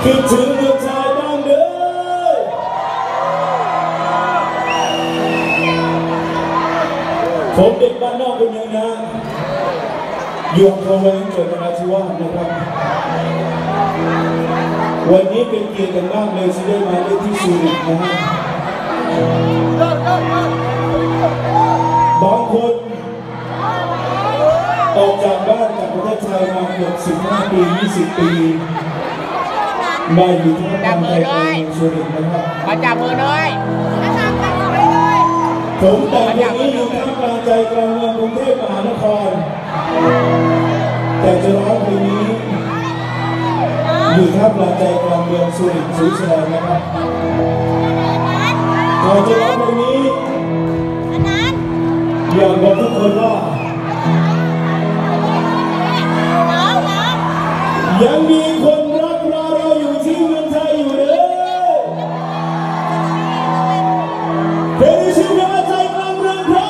คิดถึงเมืองไทยบ้างเด้อผมเด็กบ้านนอกคนหนึ่งนะอยู่อำเภอแวงจังหวัดนราธิวาสนะครับวันนี้เป็นเกียรติอย่างมากเลยที่ได้มาเล่นที่สุรินทร์นะฮะบางคนออกจากบ้านจากประเทศไทยมาเกือบ15 ปี 20 ปีมาอยู่ที่ประเทศไทยในสุรินทร์นะครับมาจับมือเลยผมแต่งเพลงนี้อยู่ท่ามกลางใจกลางเมืองกรุงเทพมหานครแต่จะร้องเพลงนี้อยู่ท่ามกลางใจกลางเมืองสุรินทร์ศรีสะเกษนะครับก่อนจะร้องเพลงนี้อยากบอกทุกคนว่ายังมีคนรักเราอยู่ที่เมืองไทยอยู่เลยเพลงนี้ชื่อว่าใจกลางเมืองครับ